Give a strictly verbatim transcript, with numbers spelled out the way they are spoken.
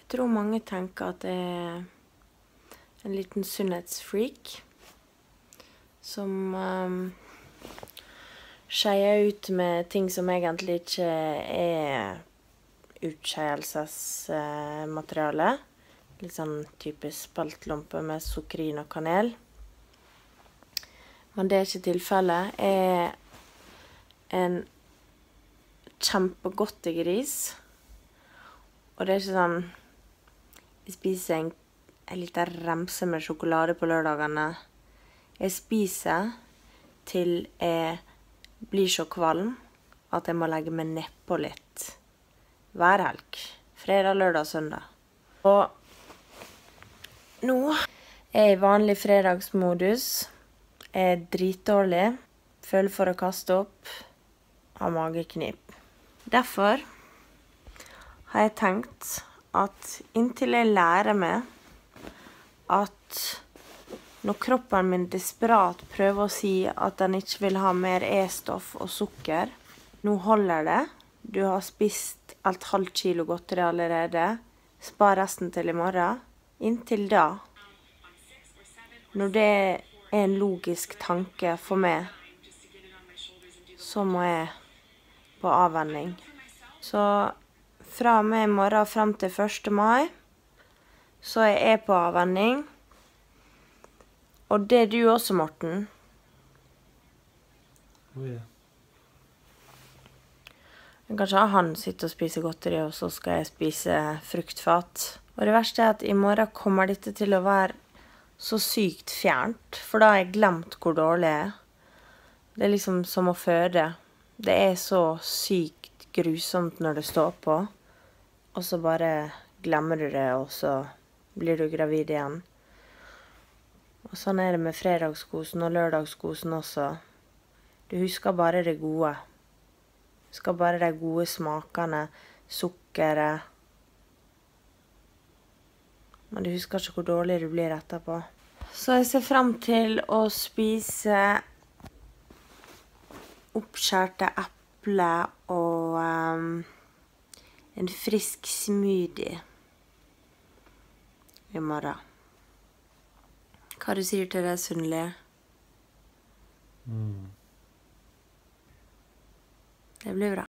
tror mange tenker at jeg er en liten sunnhetsfreak som um, skeier ut med ting som egentlig ikke er utskeielsesmateriale. Litt sånn type spaltlompe med sukrin og kanel. Men det er ikke tilfellet. Jeg er en kjempegodtegris. Og det er ikke sånn, jeg spiser en, en liten remse med sjokolade på lørdagene. Jeg spiser til jeg blir så kvalm at jeg må legge meg nedpå litt. Hver helg. Fredag, lørdag, søndag. Og nå er jeg i vanlig fredagsmodus. Jeg er dritdårlig. Føler for å kaste opp. Har mageknip. Derfor har jeg tenkt at inntil jeg lærer meg at når kroppen min desperat prøver å si at den ikke vil ha mer E-stoff og sukker, nå holder det. Du har spist et halvt kilo godteri allerede. Spar resten til i morgen. Inntil da, når det er en logisk tanke for meg, så må jeg på avvenning. Så fra og med i morgen frem til første mai, så er jeg på avvenning. Og det er du også, Morten. Oh, ja. Kanskje han sitter og spiser godteri, og så skal jeg spise fruktfat. Og det verste er at i morgen kommer dette til å være så sykt fjernt, for da har jeg glemt hvor dårlig jeg er. Det er liksom som å føde. Det er så sykt grusomt når det står på, og så bare glemmer du det, og så blir du gravid igjen. Og sånn er det med fredagskosen og lørdagskosen også. Du husker bare det gode. Du husker bare de gode smakene, sukkeret. Men du husker ikke hvor dårlig du blir etterpå. Så jeg ser frem til å spise oppskjærte epler og um, en frisk smoothie i morgen. Hva du sier til det, Sunnli? Mm. Det blir bra.